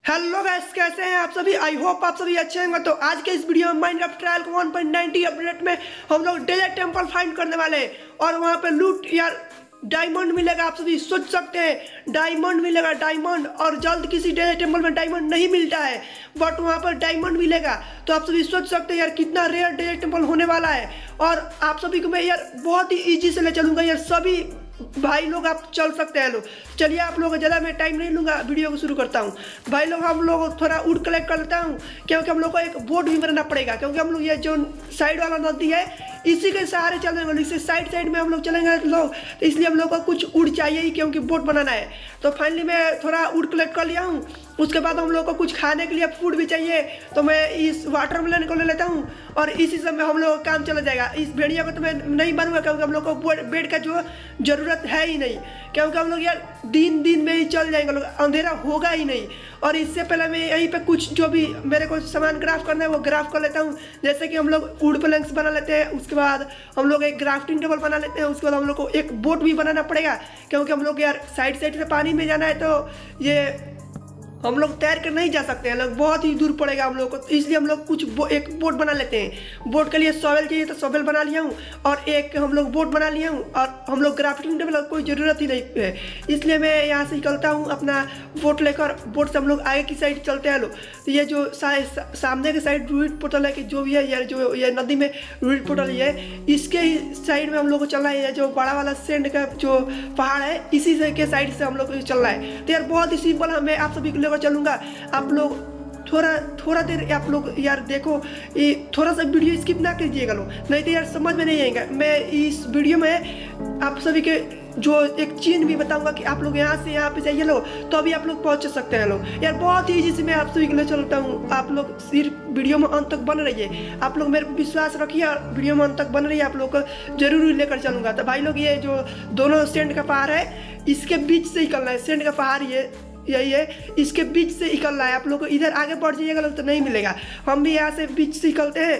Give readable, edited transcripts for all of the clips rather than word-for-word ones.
Hello guys, कैसे हैं आप सभी। आई होप आप सभी अच्छे होंगे। तो आज के इस वीडियो में माइनक्राफ्ट ट्रायल को 1.90 अपडेट में हम लोग डेजर्ट टेम्पल फाइंड करने वाले हैं और वहां पे लूट यार डायमंड मिलेगा। आप सभी सोच सकते हैं डायमंड मिलेगा, डायमंड। और जल्द किसी डेजर्ट टेम्पल में डायमंड नहीं मिलता है बट वहां पर डायमंड मिलेगा। तो आप सभी सोच सकते हैं यार कितना रेयर डेजर्ट टेम्पल होने वाला है। और आप सभी को मैं यार बहुत ही ईजी से ले चलूंगा यार, सभी भाई लोग आप चल सकते हैं लोग। चलिए आप लोग ज़्यादा मैं टाइम नहीं लूँगा, वीडियो को शुरू करता हूँ। भाई लोग हम लोग थोड़ा वुड कलेक्ट कर लेता हूँ क्योंकि हम लोग को एक बोट भी बनाना पड़ेगा, क्योंकि हम लोग ये जो साइड वाला नदी है इसी के सहारे चलेंगे। इससे साइड में हम लोग चलेंगे लोग, तो इसलिए हम लोग को कुछ वुड चाहिए ही क्योंकि बोट बनाना है। तो फाइनली मैं थोड़ा वुड कलेक्ट कर लिया हूँ। उसके बाद हम लोग को कुछ खाने के लिए फूड भी चाहिए, तो मैं इस वाटरमेलन को ले लेता हूँ और इसी समय हम लोग का काम चला जाएगा। इस भेड़िया को तो मैं नहीं बनूंगा क्योंकि हम लोग को बेड का जो ज़रूरत है ही नहीं, क्योंकि हम लोग यार दिन में ही चल जाएंगे लोग, अंधेरा होगा ही नहीं। और इससे पहले मैं यहीं पे कुछ जो भी मेरे को सामान ग्राफ करना है वो ग्राफ कर लेता हूँ। जैसे कि हम लोग वुड प्लैंक्स बना लेते हैं, उसके बाद हम लोग एक ग्राफ्टिंग टेबल बना लेते हैं, उसके बाद हम लोग को एक बोट भी बनाना पड़ेगा क्योंकि हम लोग यार साइड से पानी में जाना है। तो ये हम लोग तैर कर नहीं जा सकते हैं लोग, बहुत ही दूर पड़ेगा हम लोग को, तो इसलिए हम लोग कुछ एक बोट बना लेते हैं। बोट के लिए शॉवेल चाहिए तो शॉवेल बना लिया हूँ और एक हम लोग बोट बना लिया हूँ। और हम लोग ग्राफ्टिंग टेबल कोई ज़रूरत ही नहीं है, इसलिए मैं यहाँ से निकलता हूँ अपना बोट लेकर। बोट से हम लोग आगे की साइड चलते हैं लोग। तो ये जो सामने के साइड रूट पोर्टल है कि जो भी है यार, जो ये नदी में रूट पोर्टल है इसके ही साइड में हम लोग को चलना है। जो बड़ा वाला सेंड का जो पहाड़ है इसी से के साइड से हम लोग को चलना है। तो यार बहुत ही सिंपल है, मैं आप सभी को चलूंगा। आप लोग थोड़ा देर आप लोग यार देखो, ये थोड़ा सा वीडियो स्किप ना कीजिएगा लोग, नहीं तो यार समझ में नहीं आएगा। मैं इस वीडियो में आप सभी के जो एक चीज भी बताऊंगा कि आप लोग यहाँ से यहाँ पे जाइए लोग, तो अभी आप लोग पहुँच सकते हैं लोग। यार बहुत ही ईजी से मैं आप सभी के लिए चलता हूँ। आप लोग सिर्फ वीडियो में अंत तक बन रहिए, आप लोग मेरे पर विश्वास रखिए और वीडियो में अंत तक बन रहिए, आप लोग को जरूर लेकर चलूंगा। तो भाई लोग ये जो दोनों सेंड का पहाड़ है इसके बीच से निकलना है। सेंड का पहाड़ यही है, इसके बीच से निकलना है। आप लोग को इधर आगे बढ़ जाइएगा लोग तो नहीं मिलेगा। हम भी यहाँ से बीच से निकलते हैं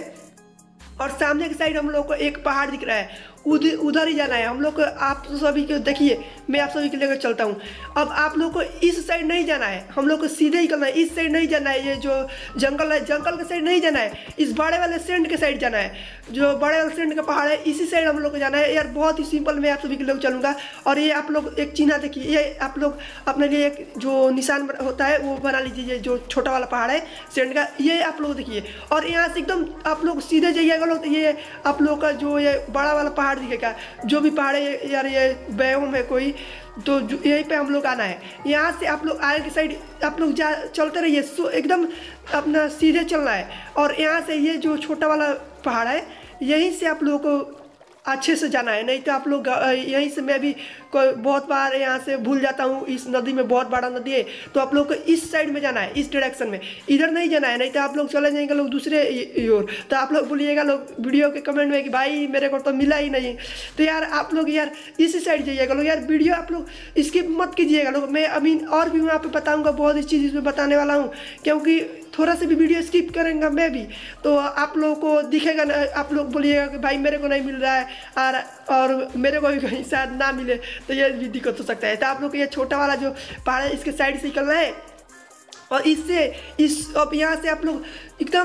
और सामने की साइड हम लोग को एक पहाड़ दिख रहा है, उधर ही जाना है हम लोग को। आप सभी को देखिए, मैं आप सभी के लेकर चलता हूँ। अब आप लोग को इस साइड नहीं जाना है, हम लोग को सीधे निकलना है। इस साइड नहीं जाना है, ये जो जंगल है जंगल के साइड नहीं जाना है, इस बड़े वाले सेंड के साइड जाना है। जो बड़े वाले सेंड का पहाड़ है इसी साइड हम लोग को जाना है। यार बहुत ही सिंपल, मैं आप सभी के लोग चलूँगा। और ये आप लोग एक चिन्ह देखिए, ये आप लोग अपने लिए एक जो निशान होता है वो बना लीजिए। जो छोटा वाला पहाड़ है सेंड का, ये आप लोग देखिए। और यहाँ से एकदम आप लोग सीधे जाइएगा लोग, तो ये आप लोग का जो ये बड़ा वाला पहाड़ दिखेगा, जो भी पहाड़ है यार, ये बायोम है कोई, तो यहीं पे हम लोग आना है। यहाँ से आप लोग आगे की साइड आप लोग चलते रहिए, एकदम अपना सीधे चलना है। और यहाँ से ये जो छोटा वाला पहाड़ है यहीं से आप लोगों को अच्छे से जाना है, नहीं तो आप लोग यहीं से, मैं भी बहुत बार यहाँ से भूल जाता हूँ। इस नदी में बहुत बड़ा नदी है, तो आप लोग को इस साइड में जाना है, इस डायरेक्शन में, इधर नहीं जाना है, नहीं तो आप लोग चले जाएंगे लोग दूसरे ओर। तो आप लोग बोलिएगा लोग वीडियो के कमेंट में कि भाई मेरे को तो मिला ही नहीं। तो यार आप लोग यार इसी साइड जाइएगा लोग। यार वीडियो आप लोग स्किप मत कीजिएगा लोग, मैं अभी और भी वहाँ पर बताऊँगा, बहुत ही चीज़ इसमें बताने वाला हूँ, क्योंकि थोड़ा सा भी वीडियो स्किप करेंगे मैं भी तो आप लोगों को दिखेगा ना। आप लोग बोलिएगा कि भाई मेरे को नहीं मिल रहा है और मेरे को भी कहीं शायद ना मिले, तो ये भी दिक्कत हो सकता है। तो आप लोग को ये छोटा वाला जो पहाड़ है इसके साइड से निकलना है और अब यहाँ से आप लोग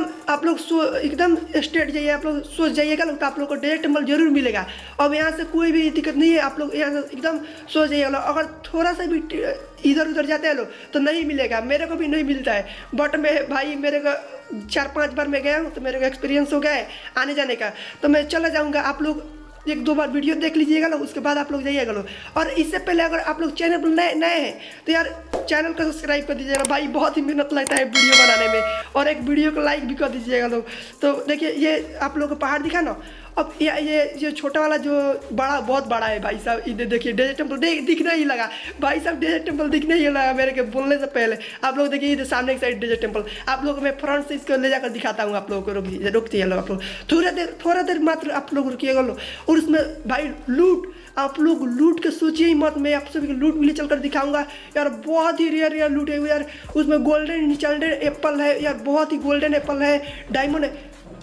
एकदम स्ट्रेट जाइए, आप लोग सोच जाइएगा लोग, तो आप लोग को डेजर्ट टेम्पल जरूर मिलेगा। अब यहाँ से कोई भी दिक्कत नहीं है, आप लोग यहाँ से एकदम सोच जाइएगा लोग। अगर थोड़ा सा भी इधर उधर जाते हैं लोग तो नहीं मिलेगा, मेरे को भी नहीं मिलता है। बट मैं भाई मेरे को 4-5 बार मैं गया हूँ तो मेरे को एक्सपीरियंस हो गया है आने जाने का, तो मैं चला जाऊँगा। आप लोग 1-2 बार वीडियो देख लीजिएगा लोग, उसके बाद आप लोग जाइएगा लोग। और इससे पहले अगर आप लोग चैनल पर नए हैं तो यार चैनल को सब्सक्राइब कर दीजिएगा भाई, बहुत ही मेहनत लगता है वीडियो बनाने में। और एक वीडियो को लाइक भी कर दीजिएगा लोग। तो देखिए ये आप लोग को पहाड़ दिखा ना। अब ये छोटा वाला जो बहुत बड़ा है भाई साहब, इधर देखिए डेजर्ट टेम्पल दिखने ही लगा भाई साहब, डेजर्ट टेम्पल दिखने ही लगा मेरे के बोलने से पहले। आप लोग देखिए इधर सामने की साइड डेजर्ट टेम्पल, आप लोग मैं फ्रंट से इसको ले जाकर दिखाता हूँ। आप लोगों को रुकते हैं आप लोग, थोड़ा देर मात्र आप लोग रुकिएगा लोग। और उसमें भाई लूट, आप लोग लूट के सोचिए ही मत, मैं आप सभी को लूट मिले चलकर दिखाऊंगा यार। बहुत ही रेयर लूट है यार, उसमें गोल्डन निचल्डेड एप्पल है यार, बहुत ही गोल्डन एप्पल है, डायमंड है।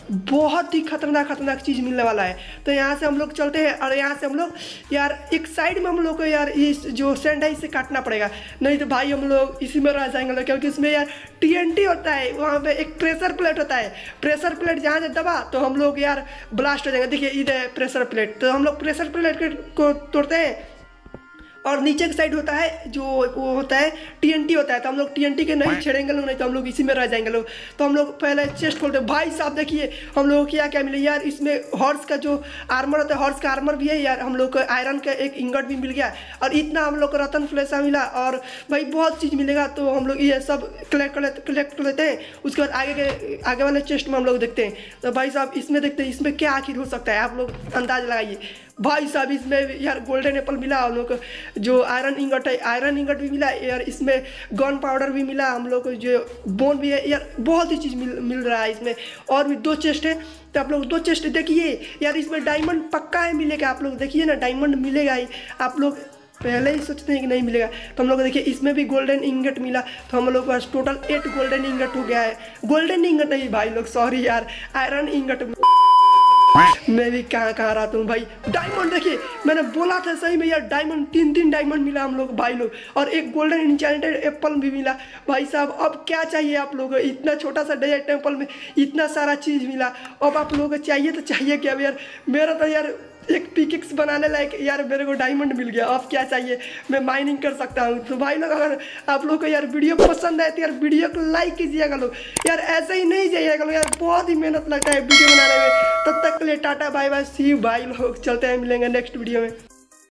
बहुत ही खतरनाक चीज़ मिलने वाला है। तो यहाँ से हम लोग चलते हैं और यहाँ से हम लोग यार एक साइड में हम लोग को यार इस जो सैंड है इसे काटना पड़ेगा, नहीं तो भाई हम लोग इसी में रह जाएंगे, क्योंकि इसमें यार TNT होता है, वहाँ पे एक प्रेशर प्लेट होता है। प्रेशर प्लेट जहाँ से दबा तो हम लोग यार ब्लास्ट हो जाएंगे। देखिए इधर है प्रेशर प्लेट, तो हम लोग प्रेशर प्लेट को तोड़ते हैं और नीचे की साइड होता है जो वो होता है TNT होता है, तो हम लोग TNT के नहीं छेड़ेंगे लोग, नहीं तो हम लोग इसी में रह जाएंगे लोग। तो हम लोग पहले चेस्ट खोलते हैं। भाई साहब देखिए हम लोग को क्या क्या मिले यार, इसमें हॉर्स का जो आर्मर होता है, हॉर्स का आर्मर भी है यार, हम लोग को आयरन का एक इंगट भी मिल गया और इतना हम लोग को रतन फ्लेसा मिला और भाई बहुत चीज़ मिलेगा। तो हम लोग ये सब कलेक्ट कर लेते हैं। उसके बाद आगे वाले चेस्ट में हम लोग देखते हैं। तो भाई साहब इसमें देखते हैं इसमें क्या आखिर हो सकता है, आप लोग अंदाज लगाइए। भाई साहब इसमें यार गोल्डन एप्पल मिला हम लोग को, जो आयरन इंगट है आयरन इंगट भी मिला यार, इसमें गन पाउडर भी मिला हम लोग को, जो बोन भी है यार, बहुत ही चीज़ मिल रहा है इसमें। और भी 2 चेस्ट है, तो आप लोग 2 चेस्ट देखिए यार, इसमें डायमंड पक्का है मिलेगा, आप लोग देखिए ना डायमंड मिलेगा ही। आप लोग पहले ही सोचते हैं कि नहीं मिलेगा, तो हम लोग देखिए इसमें भी गोल्डन इंगट मिला, तो हम लोग के पास टोटल 8 गोल्डन इंगट हो गया है। गोल्डन इंगट नहीं भाई लोग, सॉरी यार, आयरन इंगट। मैं भी कहाँ रहा हूँ भाई। डायमंड देखिए, मैंने बोला था सही में यार, डायमंड 3 डायमंड मिला हम लोग भाई लोग, और एक गोल्डन इंचेंटेड एप्पल भी मिला। भाई साहब अब क्या चाहिए आप लोगों को, इतना छोटा सा डेजर्ट टेम्पल में इतना सारा चीज़ मिला, अब आप लोगों को चाहिए तो चाहिए क्या यार। मेरा तो यार एक पिकेक्स बनाने लायक यार मेरे को डायमंड मिल गया, अब क्या चाहिए, मैं माइनिंग कर सकता हूँ। तो भाई लोग अगर आप लोग को यार वीडियो पसंद आए तो यार वीडियो को लाइक कीजिएगा लोग, यार ऐसे ही नहीं जाइएगा लोग, यार बहुत ही मेहनत लगता है वीडियो बनाने में। तब तक के लिए tata bye bye, see you भाई लोग, चलते हैं, मिलेंगे नेक्स्ट वीडियो में।